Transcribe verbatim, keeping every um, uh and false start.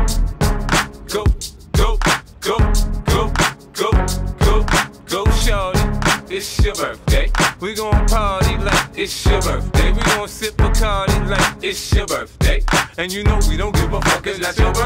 Go, go, go, go, go, go, go, shorty. It's your birthday. We gon' party like it's your birthday. We gon' sip Bacardi like it's your birthday. And you know we don't give a fuck, it's not your birthday.